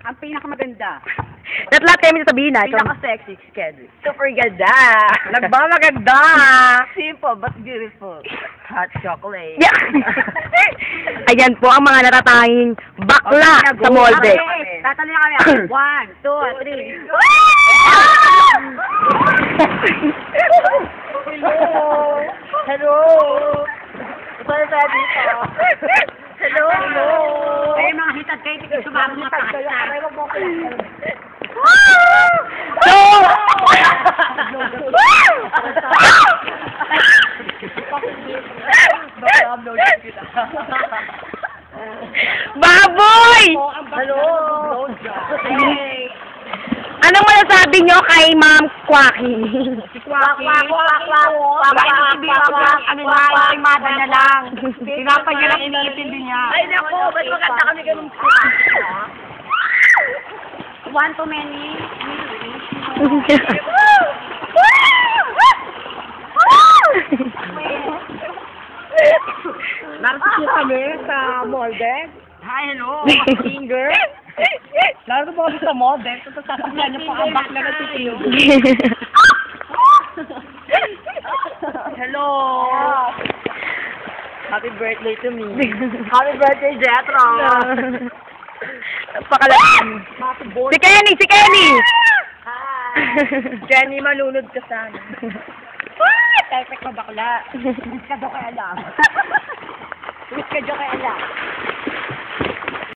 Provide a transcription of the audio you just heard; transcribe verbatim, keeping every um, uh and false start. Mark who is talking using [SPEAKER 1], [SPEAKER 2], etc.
[SPEAKER 1] Ang pinakamaganda.
[SPEAKER 2] At lahat kayo may sasabihin na. Ito.
[SPEAKER 1] Pinaka-sexy, Kedri.
[SPEAKER 3] Super ganda.
[SPEAKER 1] Nagmamaganda.
[SPEAKER 3] Simple but beautiful. Hot chocolate.
[SPEAKER 2] Yeah. Ayan po ang mga natatanging bakla sa molde.
[SPEAKER 1] Okay, tatalo na kami. One, two, three.
[SPEAKER 3] Hello. Hello. Sorry tayo dito. Hello. Hello.
[SPEAKER 1] Ay, mga hitad kayo, tigil sumama mga pakasta.
[SPEAKER 2] So, baboy!
[SPEAKER 3] Hello.
[SPEAKER 2] Anong masasabi nyo kay Ma'am Quacky?
[SPEAKER 1] Kwak, kwak, kwak, kwak. Kwak, kwak, kwak. Ano na, isimada na lang. Tinapay niya lang iniintindi niya.
[SPEAKER 3] Ay, naku. Ba't maganda kami ganun?
[SPEAKER 1] One too many.
[SPEAKER 3] Narito po kami sa molde.
[SPEAKER 1] Hi, hello.
[SPEAKER 3] Finger. Narito po kami sa molde. Ito sasakyan niyo pa ang bakla na titiyo. Hello. Happy birthday to me. Happy birthday, Jetro.
[SPEAKER 2] Napakalaan. Si Kenny! Si Kenny!
[SPEAKER 3] Jenny, malunod ka sana.
[SPEAKER 1] Perfect na bakla. Miss ka do kay alam. Miss ka do kay alam.